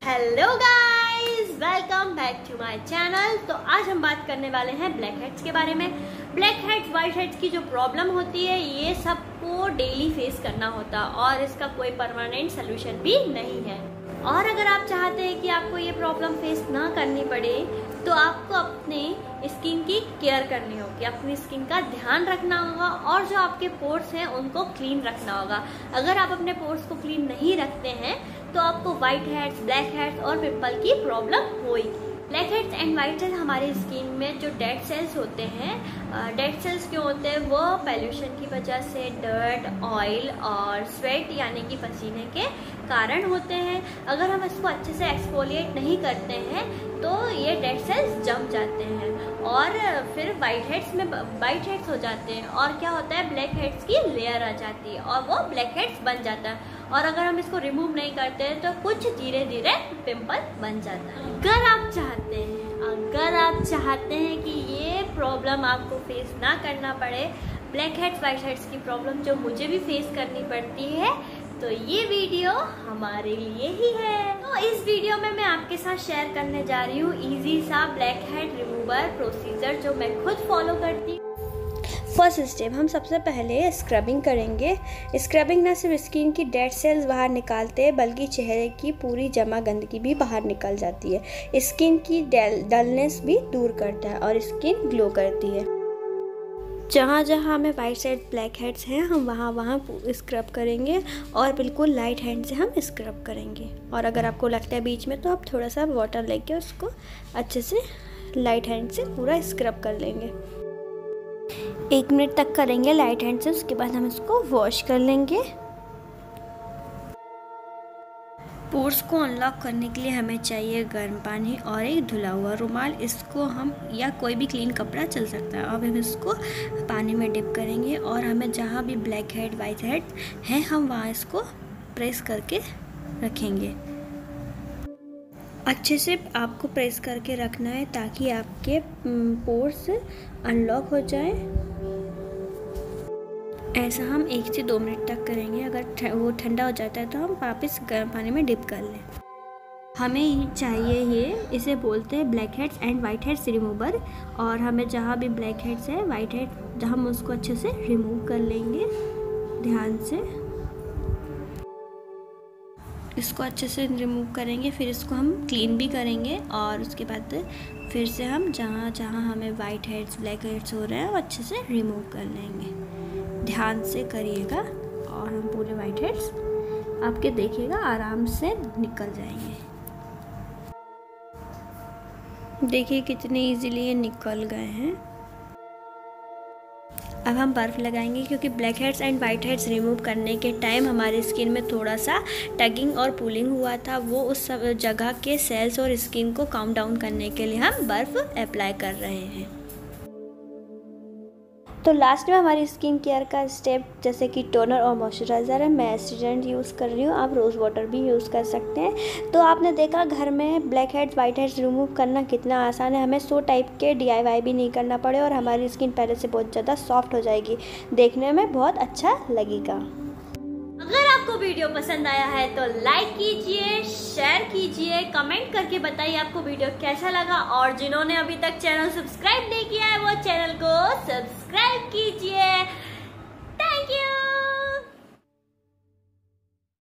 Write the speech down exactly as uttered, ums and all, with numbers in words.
Hello guys, welcome back to my channel. तो आज हम बात करने वाले हैं ब्लैक हेड्स के बारे में। ब्लैक हेड्स वाइट हेड्स की जो प्रॉब्लम होती है ये सबको डेली फेस करना होता और इसका कोई परमानेंट सोल्यूशन भी नहीं है। और अगर आप चाहते हैं कि आपको ये प्रॉब्लम फेस ना करनी पड़े तो आपको अपने स्किन की केयर करनी होगी, अपनी स्किन का ध्यान रखना होगा और जो आपके पोर्स हैं उनको क्लीन रखना होगा। अगर आप अपने पोर्स को क्लीन नहीं रखते हैं तो आपको व्हाइट हेड्स, ब्लैक हेड्स और पिंपल की प्रॉब्लम होगी। Blackheads and whiteheads हमारी स्किन में जो डेड सेल्स होते हैं, डेड सेल्स क्यों होते हैं? वो पॉल्यूशन की वजह से, डर्ट, ऑयल और स्वेट यानी कि पसीने के कारण होते हैं। अगर हम इसको अच्छे से एक्सफोलिएट नहीं करते हैं तो ये डेड सेल्स जम जाते हैं और फिर वाइट हेड्स में वाइट हेड्स हो जाते हैं। और क्या होता है, ब्लैक हेड्स की लेयर आ जाती है और वो ब्लैक हेड्स बन जाता है। और अगर हम इसको रिमूव नहीं करते हैं तो कुछ धीरे धीरे पिंपल बन जाता है। अगर आप चाहते हैं अगर आप चाहते हैं कि ये प्रॉब्लम आपको फेस ना करना पड़े, ब्लैक हेड्स वाइट हेड्स की प्रॉब्लम जो मुझे भी फेस करनी पड़ती है, तो ये वीडियो हमारे लिए ही है। तो इस वीडियो में मैं आपके साथ शेयर करने जा रही हूँ इजी सा ब्लैक हेड रिमूवर प्रोसीजर जो मैं खुद फॉलो करती हूँ। फर्स्ट स्टेप, हम सबसे पहले स्क्रबिंग करेंगे। स्क्रबिंग न सिर्फ स्किन की डेड सेल्स बाहर निकालते हैं बल्कि चेहरे की पूरी जमा गंदगी भी बाहर निकल जाती है। स्किन की डलनेस भी दूर करता है और स्किन ग्लो करती है। जहाँ जहाँ हमें वाइट साइड ब्लैक हेड्स हैं हम वहाँ वहाँ स्क्रब करेंगे और बिल्कुल लाइट हैंड से हम स्क्रब करेंगे। और अगर आपको लगता है बीच में तो आप थोड़ा सा वाटर लेके उसको अच्छे से लाइट हैंड से पूरा स्क्रब कर लेंगे। एक मिनट तक करेंगे लाइट हैंड से, उसके बाद हम इसको वॉश कर लेंगे। पोर्स को अनलॉक करने के लिए हमें चाहिए गर्म पानी और एक धुला हुआ रुमाल। इसको हम या कोई भी क्लीन कपड़ा चल सकता है। अब हम इसको पानी में डिप करेंगे और हमें जहाँ भी ब्लैक हेड वाइट हेड है हम वहाँ इसको प्रेस करके रखेंगे। अच्छे से आपको प्रेस करके रखना है ताकि आपके पोर्स अनलॉक हो जाए। ऐसा हम एक से दो मिनट तक करेंगे। अगर वो ठंडा हो जाता है तो हम वापस गर्म पानी में डिप कर लें। हमें चाहिए ये, इसे बोलते हैं blackheads and whiteheads remover. और हमें जहाँ भी ब्लैक हेड्स है, वाइट हेड, हम उसको अच्छे से रिमूव कर लेंगे ध्यान से। इसको अच्छे से रिमूव करेंगे, फिर इसको हम क्लीन भी करेंगे और उसके बाद फिर से हम जहाँ जहाँ हमें वाइट हेड्स ब्लैक हेड्स हो रहे हैं वो अच्छे से रिमूव कर लेंगे। ध्यान से करिएगा और हम पूरे वाइट हेड्स आपके देखिएगा आराम से निकल जाएंगे। देखिए कितने इजीली ये निकल गए हैं। अब हम बर्फ़ लगाएंगे क्योंकि blackheads and whiteheads remove करने के टाइम हमारी स्किन में थोड़ा सा टगिंग और पुलिंग हुआ था। वो उस सब जगह के सेल्स और स्किन को काम डाउन करने के लिए हम बर्फ़ अप्लाई कर रहे हैं। तो लास्ट में हमारी स्किन केयर का स्टेप जैसे कि टोनर और मॉइस्चराइज़र है। मैं एस्ट्रीजेंट यूज़ कर रही हूँ, आप रोज़ वाटर भी यूज़ कर सकते हैं। तो आपने देखा घर में blackheads whiteheads remove करना कितना आसान है। हमें सौ टाइप के डी आई वाई भी नहीं करना पड़े और हमारी स्किन पहले से बहुत ज़्यादा सॉफ्ट हो जाएगी, देखने में बहुत अच्छा लगेगा। अगर आपको वीडियो पसंद आया है तो लाइक कीजिए, शेयर कीजिए, कमेंट करके बताइए आपको वीडियो कैसा लगा। और जिन्होंने अभी तक चैनल सब्सक्राइब नहीं किया है वो चैनल को सब्सक्राइब कीजिए।